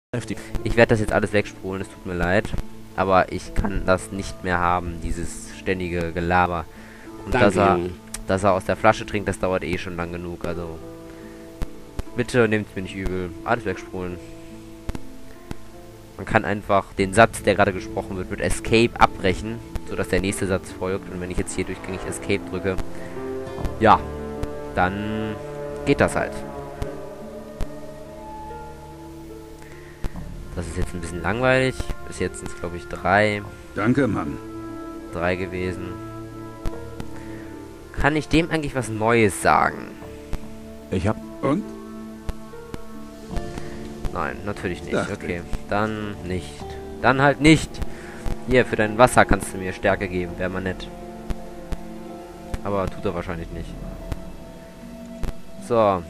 Heftig. Ich werde das jetzt alles wegspulen, es tut mir leid. Aber ich kann das nicht mehr haben, dieses ständige Gelaber. Und Danke, Junge. dass er aus der Flasche trinkt, das dauert eh schon lang genug. Also, bitte nehmt es mir nicht übel. Alles wegspulen. Man kann einfach den Satz, der gerade gesprochen wird, mit Escape abbrechen, sodass der nächste Satz folgt. Und wenn ich jetzt hier durchgängig Escape drücke, ja, dann geht das halt. Das ist jetzt ein bisschen langweilig. Bis jetzt sind es, glaube ich, drei Danke, Mann. gewesen. Kann ich dem eigentlich was Neues sagen? Ich hab... Und? Nein, natürlich nicht. Dachte. Okay, dann nicht. Dann halt nicht. Hier, für dein Wasser kannst du mir Stärke geben. Wäre mal nett. Aber tut er wahrscheinlich nicht. So.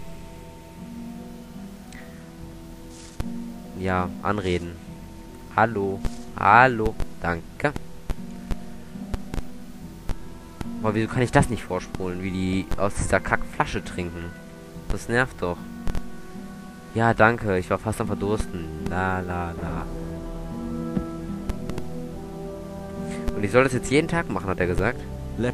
Ja, anreden. Hallo. Hallo. Danke. Aber wieso kann ich das nicht vorspulen, wie die aus dieser Kackflasche trinken? Das nervt doch. Ja, danke. Ich war fast am Verdursten. La, la, la. Und ich soll das jetzt jeden Tag machen, hat er gesagt. Le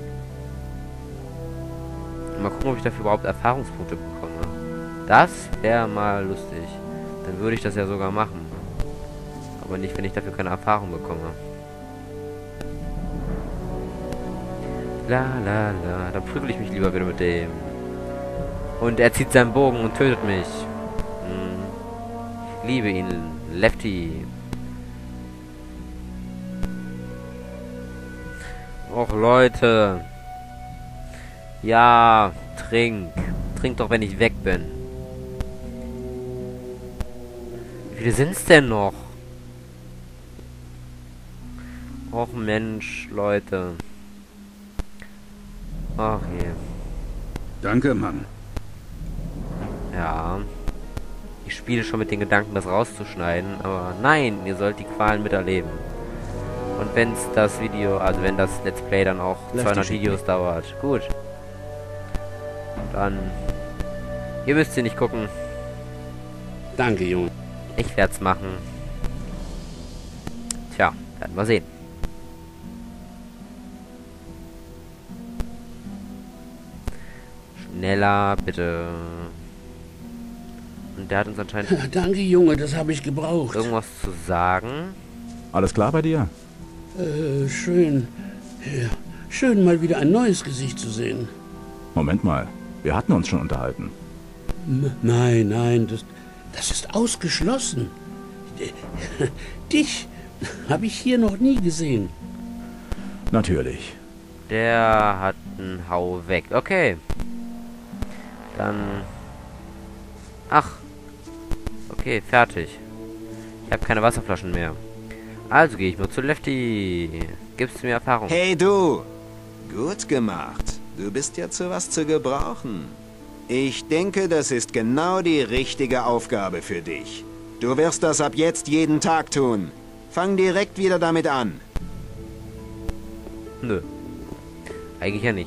Mal gucken, ob ich dafür überhaupt Erfahrungspunkte bekomme. Das wäre mal lustig. Dann würde ich das ja sogar machen. Aber nicht, wenn ich dafür keine Erfahrung bekomme. La la la. Dann prügel ich mich lieber wieder mit dem. Und er zieht seinen Bogen und tötet mich. Ich liebe ihn. Lefty. Och, Leute. Ja, trink. Trink doch, wenn ich weg bin. Wie viele sind's denn noch? Och, Mensch, Leute. Ach je. Danke, Mann. Ja. Ich spiele schon mit den Gedanken, das rauszuschneiden, aber nein, ihr sollt die Qualen miterleben. Und wenn das Video, also wenn das Let's Play dann auch 200 Videos dauert, gut. Dann, ihr müsst sie nicht gucken. Danke, Junge. Ich werd's machen. Tja, werden wir sehen. Schneller, bitte. Und der hat uns anscheinend Danke, Junge, das habe ich gebraucht. irgendwas zu sagen. Alles klar bei dir? Schön. Ja, schön, mal wieder ein neues Gesicht zu sehen. Moment mal. Wir hatten uns schon unterhalten. Nein, nein, das ist ausgeschlossen. Dich habe ich hier noch nie gesehen. Natürlich. Der hat einen Hau weg. Okay. Dann... Ach. Okay, fertig. Ich habe keine Wasserflaschen mehr. Also gehe ich nur zu Lefty. Gibst du mir Erfahrung? Hey du! Gut gemacht. Du bist ja zu was zu gebrauchen. Ich denke, das ist genau die richtige Aufgabe für dich. Du wirst das ab jetzt jeden Tag tun. Fang direkt wieder damit an. Nö. Eigentlich ja nicht.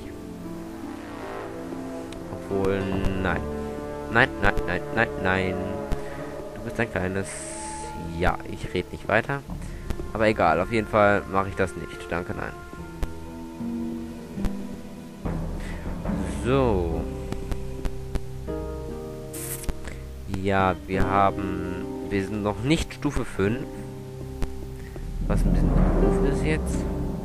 Obwohl, nein. Nein, nein, nein, nein, nein. Du bist ein kleines... Ja, ich rede nicht weiter. Aber egal, auf jeden Fall mache ich das nicht. Danke, nein. So. Ja, wir sind noch nicht Stufe 5. Was ein bisschen doof ist jetzt.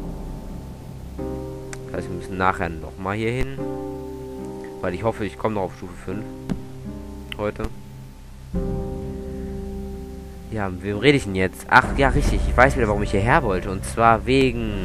Das heißt, wir müssen nachher nochmal hier hin. Weil ich hoffe, ich komme noch auf Stufe 5. Heute. Ja, mit wem rede ich denn jetzt? Ach, ja, richtig. Ich weiß wieder, warum ich hierher wollte. Und zwar wegen...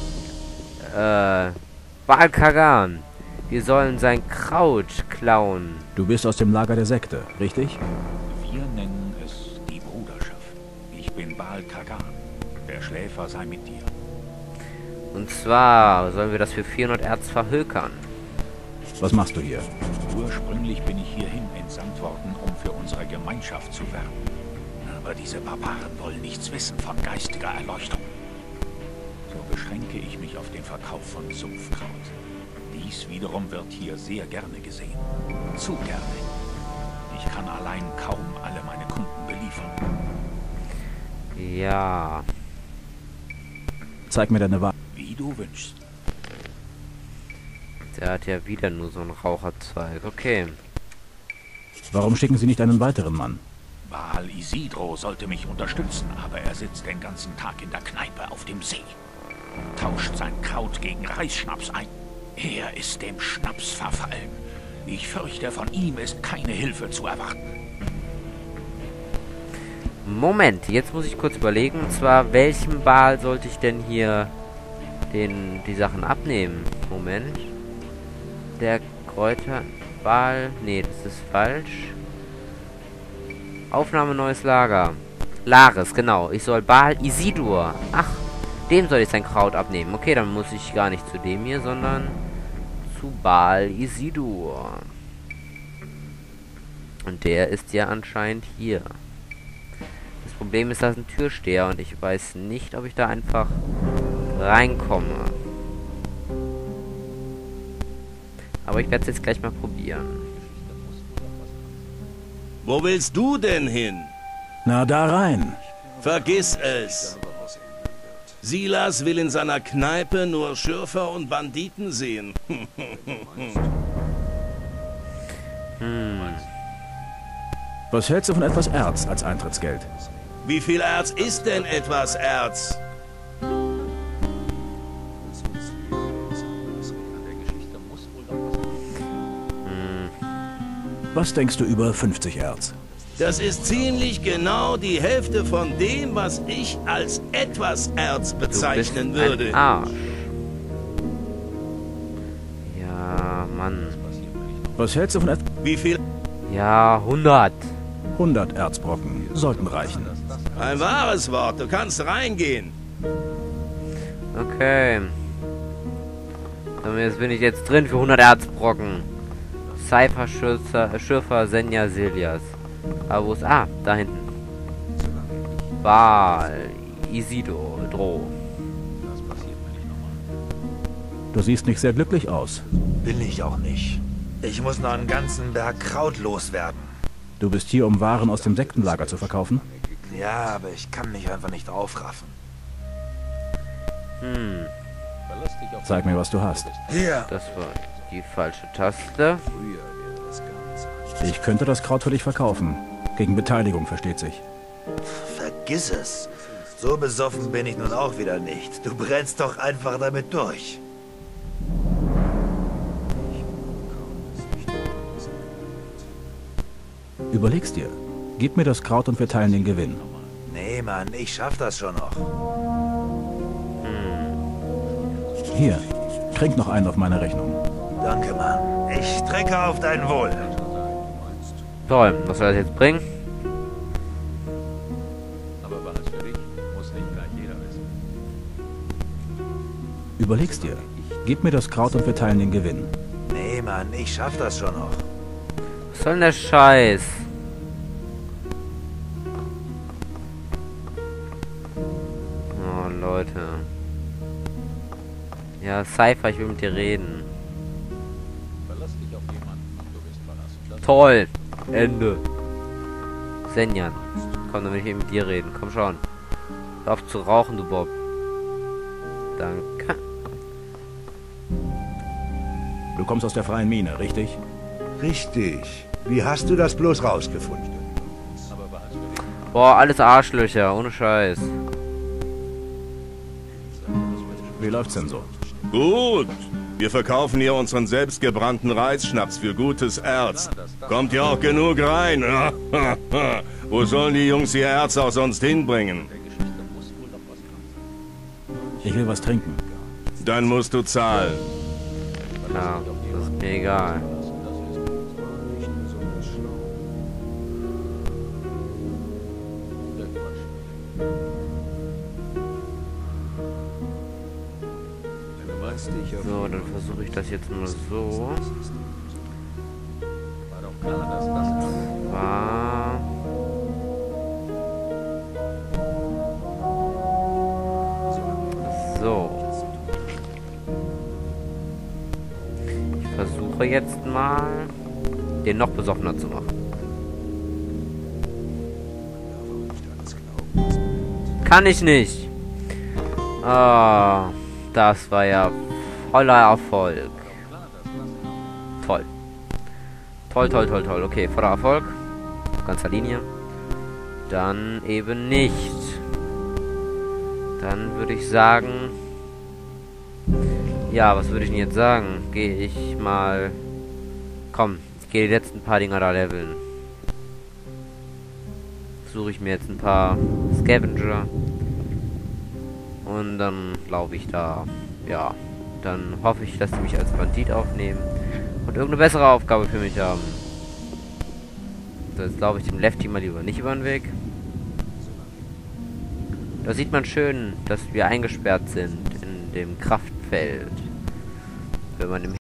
Baal Kagan. Wir sollen sein Kraut klauen. Du bist aus dem Lager der Sekte, richtig? Wir nennen es die Bruderschaft. Ich bin Baal Kagan. Der Schläfer sei mit dir. Und zwar sollen wir das für 400 Erz verhökern. Was machst du hier? Ursprünglich bin ich hierhin entsandt worden, um für unsere Gemeinschaft zu werben. Aber diese Barbaren wollen nichts wissen von geistiger Erleuchtung. So beschränke ich mich auf den Verkauf von Sumpfkraut. Dies wiederum wird hier sehr gerne gesehen. Zu gerne. Ich kann allein kaum alle meine Kunden beliefern. Ja. Zeig mir deine Waffe. Wie du wünschst. Der hat ja wieder nur so einen Raucherzweig. Okay. Warum schicken Sie nicht einen weiteren Mann? Baal Isidro sollte mich unterstützen, aber er sitzt den ganzen Tag in der Kneipe auf dem See und tauscht sein Kraut gegen Reisschnaps ein. Er ist dem Schnaps verfallen. Ich fürchte, von ihm ist keine Hilfe zu erwarten. Moment, jetzt muss ich kurz überlegen. Und zwar, welchem Baal sollte ich denn hier die Sachen abnehmen? Moment. Der Kräuterbaal. Nee, das ist falsch. Aufnahme neues Lager. Lares, genau. Ich soll Baal Isidor. Ach, dem soll ich sein Kraut abnehmen. Okay, dann muss ich gar nicht zu dem hier, sondern zu Baal Isidor. Und der ist ja anscheinend hier. Das Problem ist, da ist ein Türsteher und ich weiß nicht, ob ich da einfach reinkomme. Aber ich werde es jetzt gleich mal probieren. Wo willst du denn hin? Na, da rein. Vergiss es. Silas will in seiner Kneipe nur Schürfer und Banditen sehen. Was hältst du von etwas Erz als Eintrittsgeld? Wie viel Erz ist denn etwas Erz? Was denkst du über 50 Erz? Das ist ziemlich genau die Hälfte von dem, was ich als etwas Erz bezeichnen Du bist würde. ein Arsch. Ja, Mann. Was hältst du von etwas? Wie viel? Ja, 100. 100 Erzbrocken sollten reichen. Ein wahres Wort. Du kannst reingehen. Okay. Jetzt bin ich jetzt drin für 100 Erzbrocken. Cypher, Schürfer, Senja, Silias. Aber wo ist... Ah, da hinten. Baal, Isidro, Droh. Du siehst nicht sehr glücklich aus. Bin ich auch nicht. Ich muss noch einen ganzen Berg Kraut loswerden. Du bist hier, um Waren aus dem Sektenlager zu verkaufen? Ja, aber ich kann mich einfach nicht aufraffen. Zeig mir, was du hast. Hier. Das war die falsche Taste. Ich könnte das Kraut für dich verkaufen. Gegen Beteiligung, versteht sich. Vergiss es. So besoffen bin ich nun auch wieder nicht. Du brennst doch einfach damit durch. Überleg's dir. Gib mir das Kraut und wir teilen den Gewinn. Nee, Mann, ich schaff das schon noch. Hier, trink noch einen auf meine Rechnung. Danke, Mann. Ich trinke auf dein Wohl. Toll, was soll das jetzt bringen? Überleg's dir. Gib mir das Kraut und wir teilen den Gewinn. Nee, Mann, ich schaff das schon noch. Was soll denn der Scheiß? Oh, Leute. Ja, Cypher, ich will mit dir reden. Toll. Ende. Senjan. Komm, dann will ich mit dir reden. Komm schon. Hör auf zu rauchen, du Bob. Danke. Du kommst aus der freien Mine, richtig? Richtig. Wie hast du das bloß rausgefunden? Boah, alles Arschlöcher. Ohne Scheiß. Wie läuft's denn so? Gut. Wir verkaufen hier unseren selbstgebrannten Reisschnaps für gutes Erz. Kommt ja auch genug rein. Wo sollen die Jungs ihr Erz auch sonst hinbringen? Ich will was trinken. Dann musst du zahlen. Klar, das ist mir egal. So, dann versuche ich das jetzt mal so. War. So. Ich versuche jetzt mal, den noch besoffener zu machen. Kann ich nicht. Ah, das war ja voller Erfolg. Toll. Toll, toll, toll, toll. Okay, voller Erfolg. Auf ganzer Linie. Dann eben nicht. Dann würde ich sagen... Ja, was würde ich denn jetzt sagen? Gehe ich mal... Komm, ich gehe die letzten paar Dinger da leveln. Suche ich mir jetzt ein paar Scavenger. Und dann laufe ich da. Ja, dann hoffe ich, dass die mich als Bandit aufnehmen. Und irgendeine bessere Aufgabe für mich haben. So, jetzt laufe ich dem Lefty mal lieber nicht über den Weg. Da sieht man schön, dass wir eingesperrt sind in dem Kraftfeld. Wenn man im